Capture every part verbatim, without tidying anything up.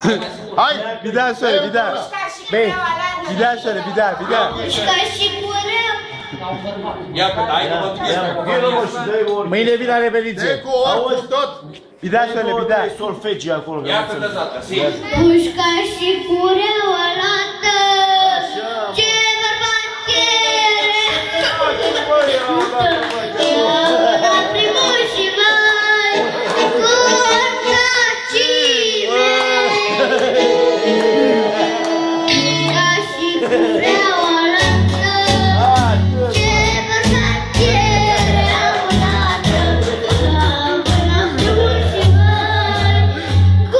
Hai! Bir daha söyle, bir daha. Bey, bir daha söyle, bir daha, bir daha. Mâine vin ale belițe. De cu ori, cu tot! Bir daha söyle, bir daha. Solfegii acolo. Ia pe data, si. Pușca și cureaua lată, ce bărbat la primul și mai, cu ortacime. Pușca și cureaua lată, ce bărbat lată, la primul și mai, cu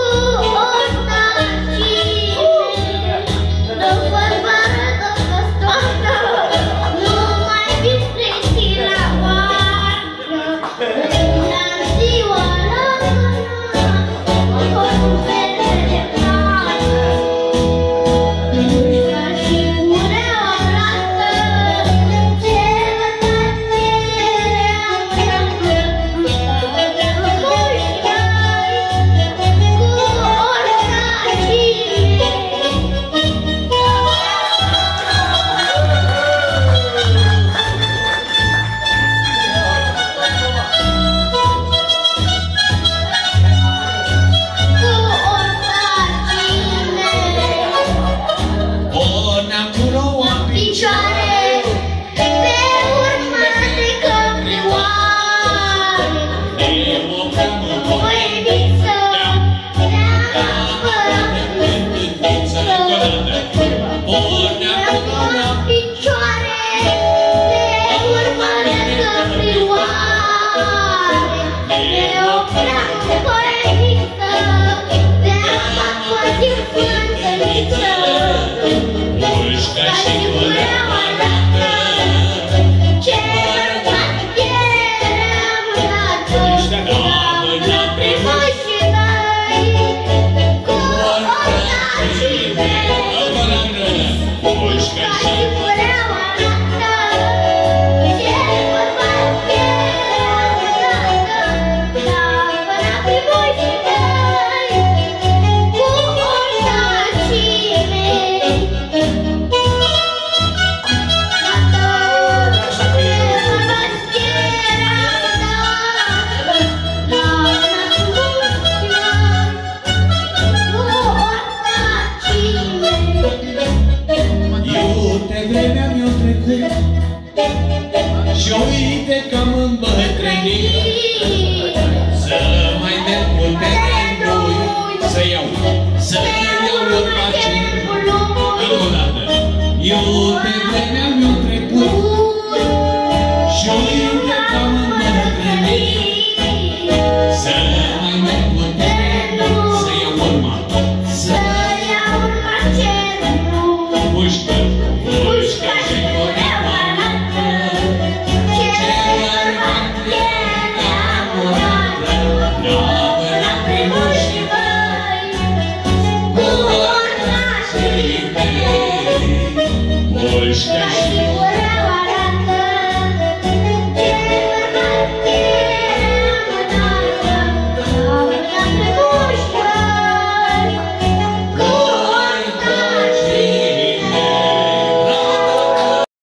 Și uite că am îmbătrânit